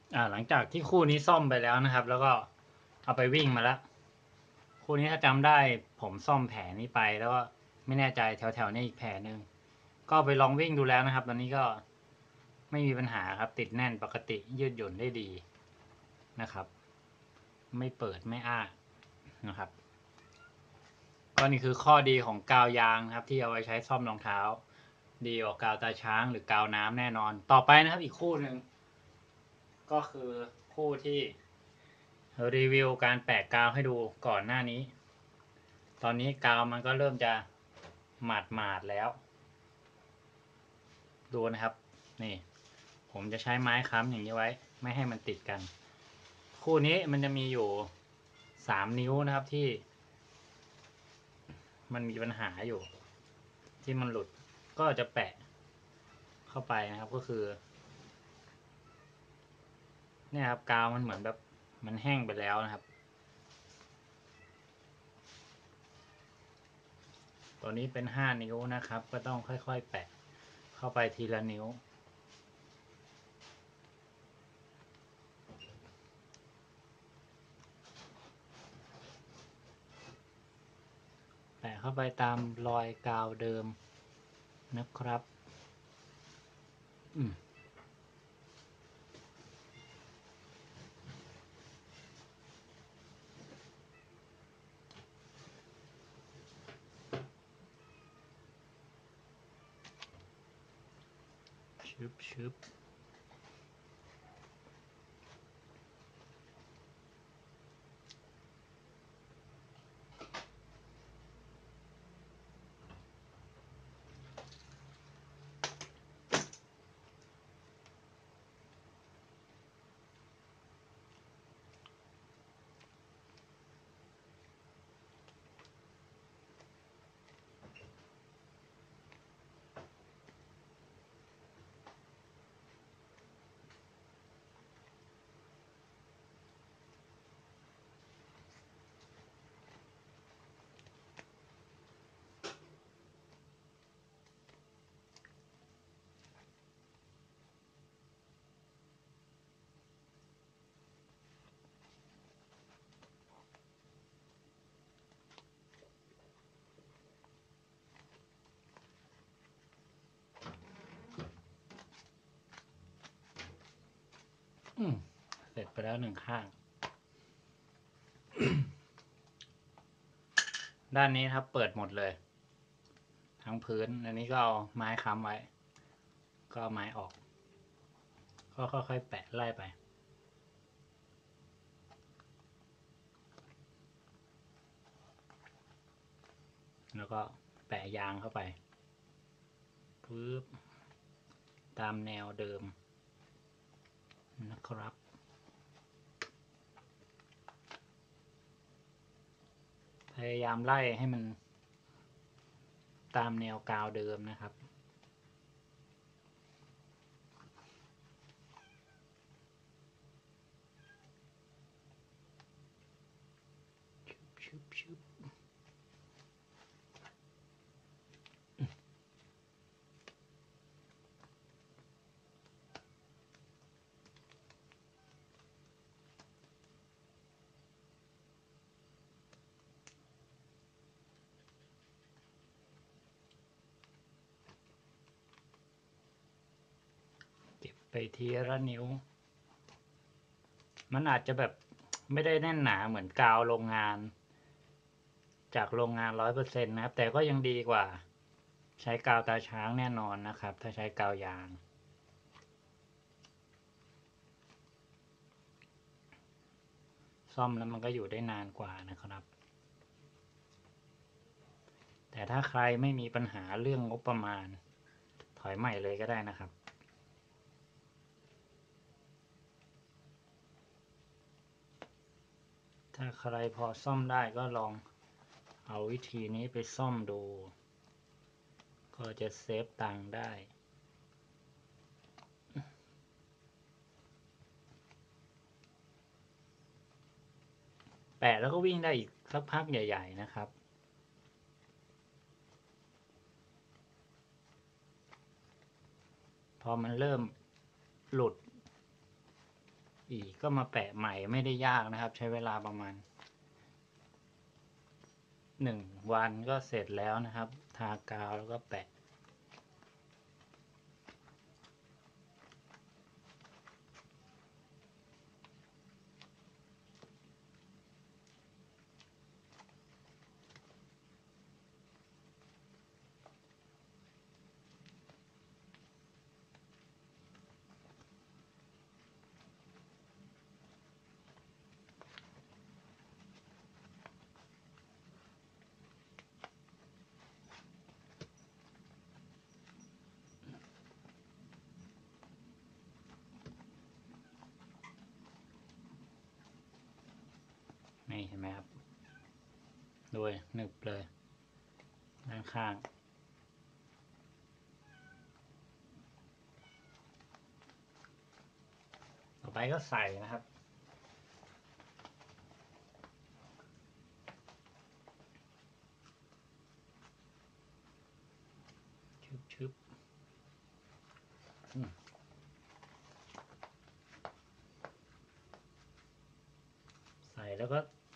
หลังจากที่คู่นี้ซ่อมไปแล้วนะครับ แล้วก็เอาไปวิ่งมาแล้วคู่นี้ถ้าจำได้ผมซ่อมแผลนี้ไปแล้วก็ไม่แน่ใจแถวๆนี้อีกแผลหนึ่งก็ไปลองวิ่งดูแล้วนะครับ ตอนนี้ก็ไม่มีปัญหาครับ ติดแน่นปกติยืดหยุ่นได้ดีนะครับ ไม่เปิดไม่อ้านะครับ ก็นี่คือข้อดีของกาวยางนะครับ ที่เอาไว้ใช้ซ่อมรองเท้า ดีกว่ากาวตาช้างหรือกาวน้ำแน่นอน ต่อไปนะครับอีกคู่หนึ่งก็คือคู่ที่รีวิวการแปะกาวให้ดูก่อนหน้านี้ ตอนนี้กาวมันก็เริ่มจะหมาดแล้วดูนะครับนี่ผมจะใช้ไม้ค้ำอย่างนี้ไว้ไม่ให้มันติดกันคู่นี้มันจะมีอยู่3 นิ้วนะครับที่มันมีปัญหาอยู่ที่มันหลุดก็จะแปะเข้าไปนะครับก็คือเนี่ยครับกาวมันเหมือนแบบมันแห้งไปแล้วนะครับตัวนี้เป็น5 นิ้วนะครับก็ต้องค่อยๆแปะเข้าไปทีละนิ้วแปะเข้าไปตามรอยกาวเดิมนะครับชึบเสร็จไปแล้ว1 ข้าง ด้านนี้ครับเปิดหมดเลยทั้งพื้นอันนี้ก็เอาไม้ค้ำไว้ก็เอาไม้ออกก็ค่อยๆแปะไล่ไปแล้วก็แปะยางเข้าไปปึ๊บตามแนวเดิมนะครับพยายามไล่ให้มันตามแนวกาวเดิมนะครับชึบชึบเก็บไปทีละนิ้วมันอาจจะแบบไม่ได้แน่นหนาเหมือนกาวโรงงานจากโรงงาน 100% นะครับแต่ก็ยังดีกว่าใช้กาวตาช้างแน่นอนนะครับถ้าใช้กาวยางซ่อมแล้วมันก็อยู่ได้นานกว่านะครับแต่ถ้าใครไม่มีปัญหาเรื่องงบประมาณถอยใหม่เลยก็ได้นะครับถ้าใครพอซ่อมได้ก็ลองเอาวิธีนี้ไปซ่อมดูก็จะเซฟตังค์ได้แปะแล้วก็วิ่งได้อีกสักพักใหญ่ๆนะครับพอมันเริ่มหลุดอีกก็มาแปะใหม่ไม่ได้ยากนะครับ ใช้เวลาประมาณ1 วันก็เสร็จแล้วนะครับ ทากาวแล้วก็แปะนี่เห็นไหมครับโดยหนึบเลยด้านข้างต่อไปก็ใส่นะครับชึบใส่แล้วก็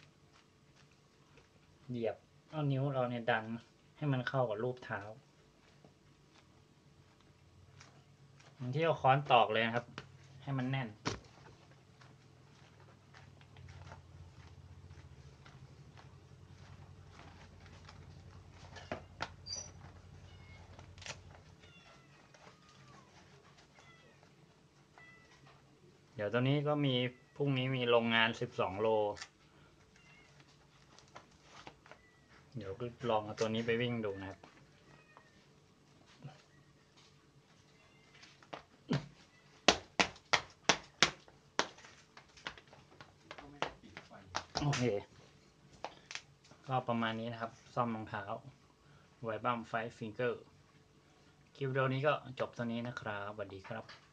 เหยียบเอานิ้วเราเนี่ยดันให้มันเข้ากับรูปเท้าที่เอาค้อนตอกเลยนะครับให้มันแน่นเดี๋ยวตอนนี้ก็มีพรุ่งนี้มีโรงงาน12 โลเดี๋ยวก็ลองเอาตัวนี้ไปวิ่งดูนะครับโอเคก็ประมาณนี้นะครับซ่อมรองเท้าไวบัมไฟฟิงเกอร์คลิปวิดีโอนี้ก็จบเท่านี้นะครับสวัสดีครับ